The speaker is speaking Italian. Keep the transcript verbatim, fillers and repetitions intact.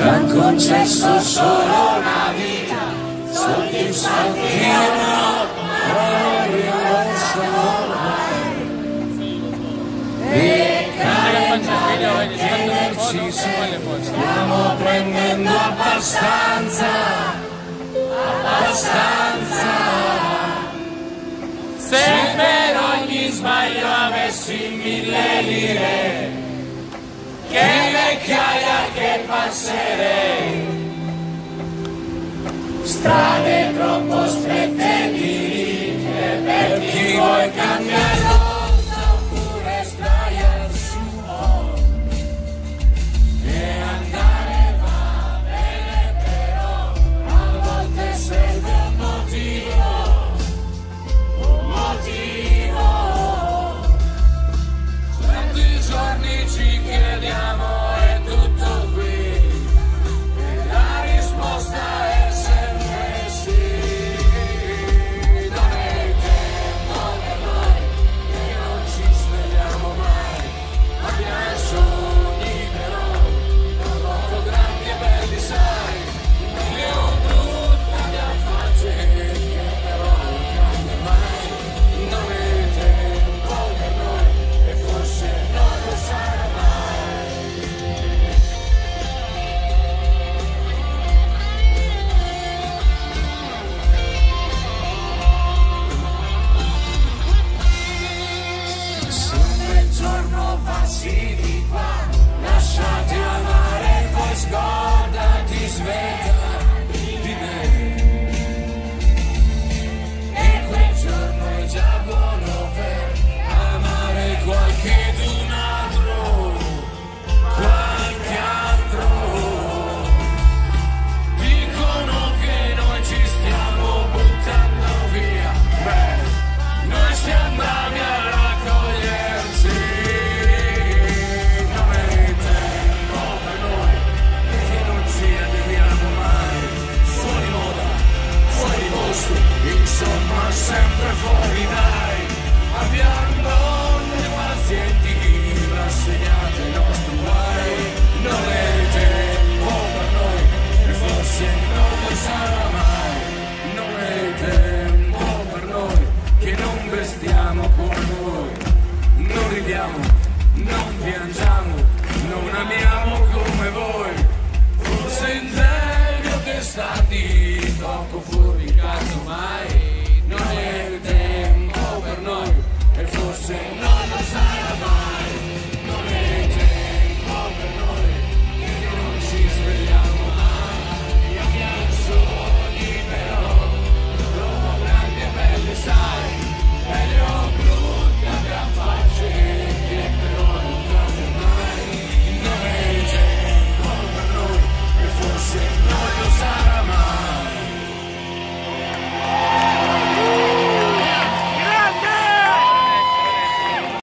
ci han concesso solo una vita, soldi in soldi no, non sono mai. E cari tenerci stiamo prendendo abbastanza, abbastanza. Se per ogni sbaglio avessi mille lire, che vecchiaia che passerei, strade troppo strette diritte per chi vuoi cambiare rotta oppure sdraiarsi un po'. E andare va bene, però a volte serve un motivo, un motivo. Tanti giorni ci chiediamo è tutto qui, e la risposta è sempre sì. Non è il tempo per noi, che non ci svegliamo mai, abbiamo sogni però, non troppo grandi e belli sai, che ho brutte abbiamo facce che però non cambia mai. Non è il tempo per noi, e forse non lo sarà mai. Se un bel giorno passi di qua, lasciati amare, poi scordati, sveglia di me. E quel giorno è già buono per amare qualche d'un altro, qualche altro. Dicono che noi ci stiamo buttando via, beh, noi siamo bravi a raccoglierci. Non è il tempo per noi, che non ci adeguiamo mai, fuori moda, fuori posto, insomma sempre fuori dai. Abbiamo donne pazienti rassegnate ai nostri guai. Non è il tempo per noi, e forse non lo sarà mai. Non è il tempo per noi, che non vestiamo come voi, non ridiamo, non piangiamo, non amiamo come voi. Forse il meglio che stati poco fuori caso mai.